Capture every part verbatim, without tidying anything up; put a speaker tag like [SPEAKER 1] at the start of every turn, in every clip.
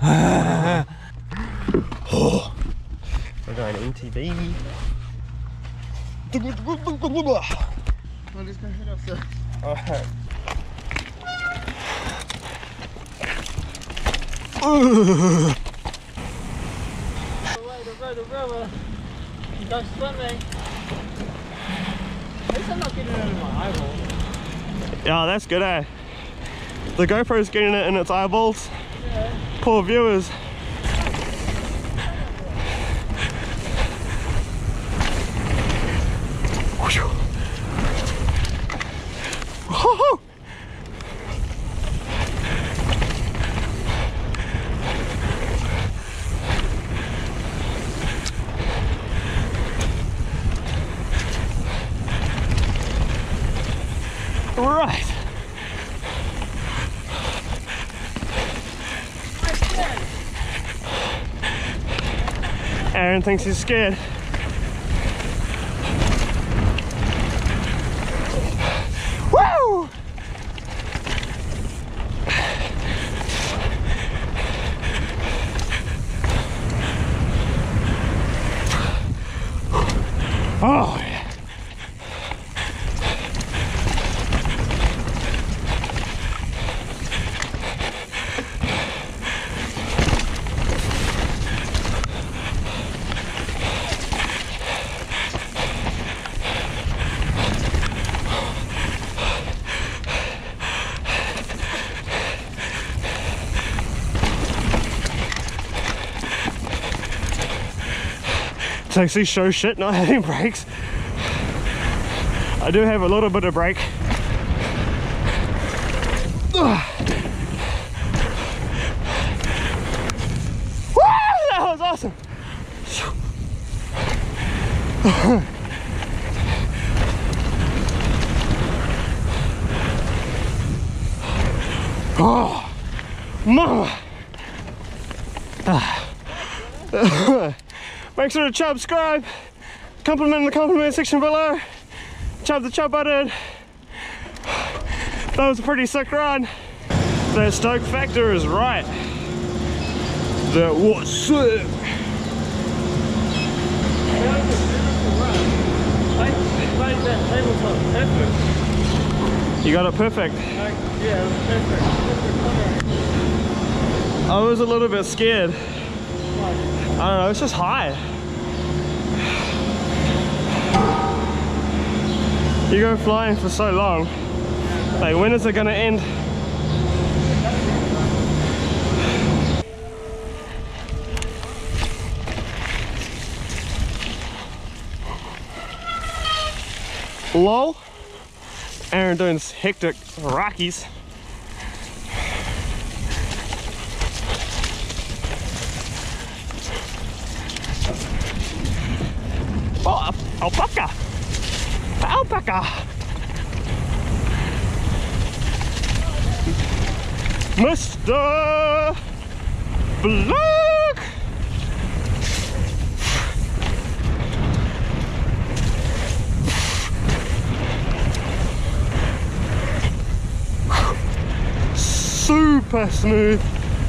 [SPEAKER 1] Oh. We're going M T B.
[SPEAKER 2] Well, let's go head off there.
[SPEAKER 1] Alright.
[SPEAKER 2] Go swimming. At least I'm not getting it in my eyeball.
[SPEAKER 1] Yeah, that's good, eh? The GoPro's getting it in its eyeballs.
[SPEAKER 2] Yeah.
[SPEAKER 1] Poor viewers. Woohoo! Right. Aaron thinks he's scared. Woo! Oh, yeah. To actually show shit not having brakes. I do have a little bit of brake. Ugh. Woo! That was awesome. Oh, mama. Make sure to subscribe, compliment in the compliment section below, chub the chub button. That was a pretty sick run. That stoke factor is right. That was sick. You got it perfect.
[SPEAKER 2] Yeah, it was perfect. Perfect.
[SPEAKER 1] I was a little bit scared. I don't know, it's just high. You go flying for so long. Like, when is it gonna end? Lol. Aaron doing this hectic Rockies. Oh, alpaca! Alpaca! Mister Black! Super smooth.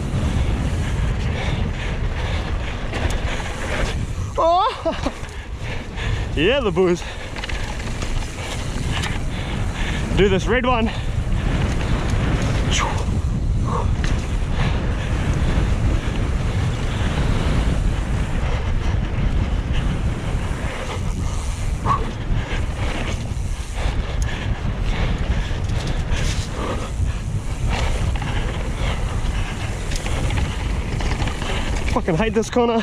[SPEAKER 1] Oh! Yeah, the boys. Do this red one. Fucking hate this corner.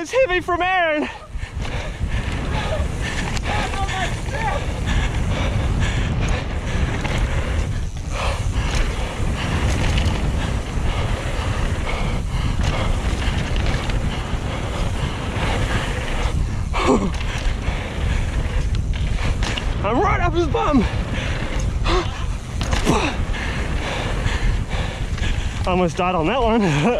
[SPEAKER 1] it's heavy from Aaron. I'm right up his bum. I almost died on that one.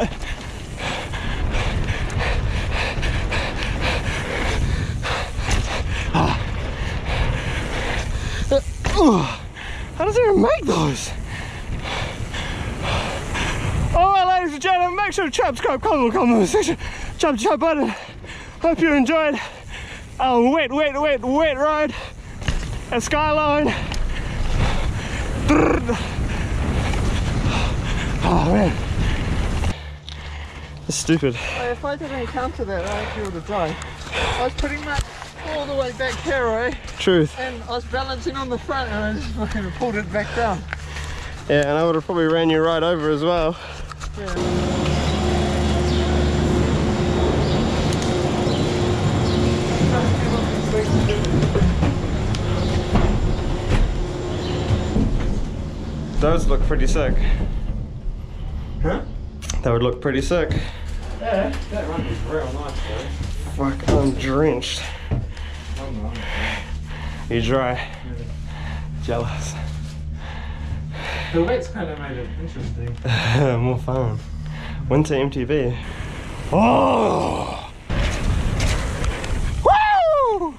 [SPEAKER 1] How does anyone make those? Alright, ladies and gentlemen, make sure to subscribe, comment, comment section, chop chop button. Hope you enjoyed our wet, wet, wet, wet ride at Skyline. Oh man, that's stupid.
[SPEAKER 2] If I didn't encounter that, I actually would have died. I was pretty much all the way back here, eh?
[SPEAKER 1] Truth.
[SPEAKER 2] And I was balancing on the front and I just fucking pulled it back down.
[SPEAKER 1] Yeah, and I would have probably ran you right over as well.
[SPEAKER 2] Yeah.
[SPEAKER 1] Those look pretty sick.
[SPEAKER 2] Huh?
[SPEAKER 1] That would look pretty sick.
[SPEAKER 2] Yeah, that run is real nice though.
[SPEAKER 1] Fuck, I'm drenched.
[SPEAKER 2] I'm not.
[SPEAKER 1] You dry?
[SPEAKER 2] Yeah.
[SPEAKER 1] Jealous.
[SPEAKER 2] The wet's kind of made it interesting.
[SPEAKER 1] More fun. Winter M T V. Oh! Woo!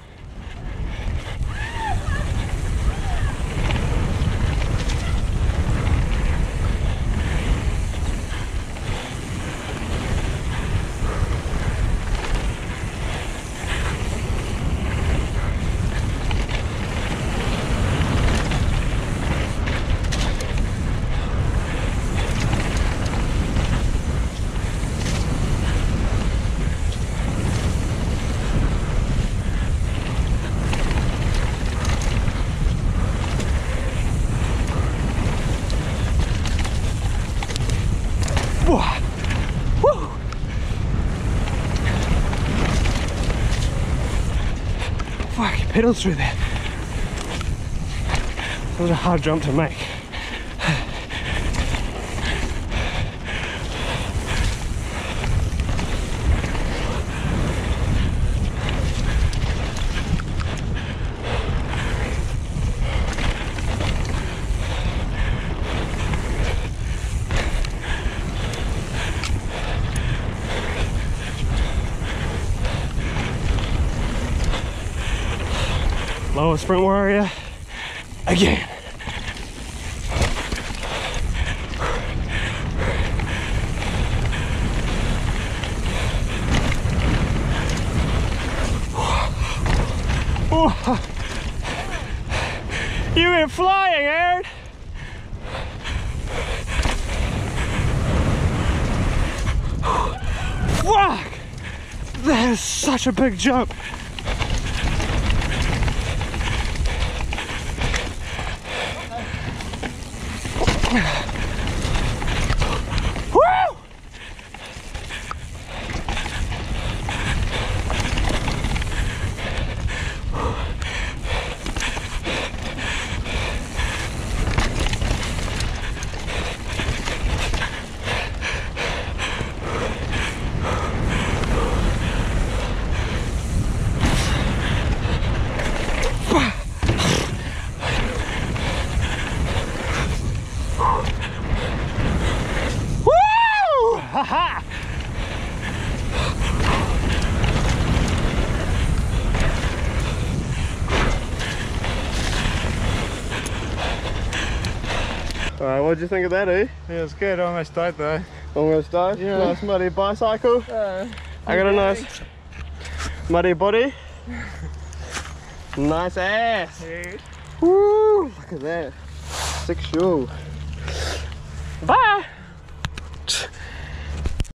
[SPEAKER 1] Woo! Fuck, you pedaled through there. That was a hard jump to make. Lower sprint warrior again. Oh. You went flying, Aaron. Fuck! That is such a big jump. Woo! Ha! Alright, what'd you think of that, eh?
[SPEAKER 2] Yeah, it's good. I almost died though.
[SPEAKER 1] Almost died?
[SPEAKER 2] Yeah.
[SPEAKER 1] Nice muddy bicycle.
[SPEAKER 2] Uh,
[SPEAKER 1] I got a nice muddy body. Nice ass.
[SPEAKER 2] yeah.
[SPEAKER 1] Woo! Look at that. Sick shoe. Bye!